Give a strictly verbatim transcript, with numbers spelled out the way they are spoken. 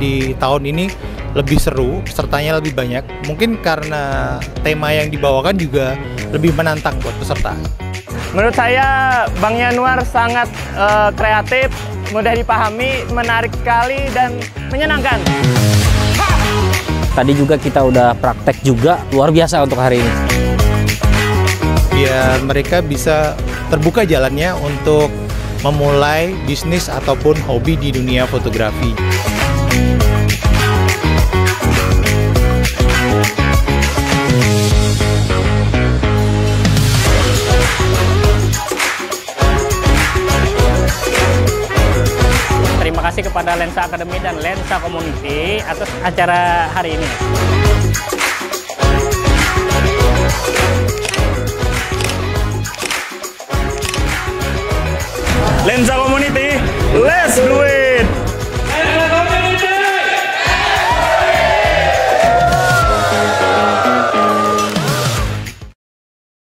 di tahun ini lebih seru, pesertanya lebih banyak. Mungkin karena tema yang dibawakan juga lebih menantang buat peserta. Menurut saya Bang Yanuar sangat uh, kreatif, mudah dipahami, menarik sekali dan menyenangkan. Tadi juga kita udah praktek juga, luar biasa untuk hari ini. Biar mereka bisa terbuka jalannya untuk memulai bisnis ataupun hobi di dunia fotografi. Terima kasih kepada Lensa Academy dan Lensa Community atas acara hari ini. Lensa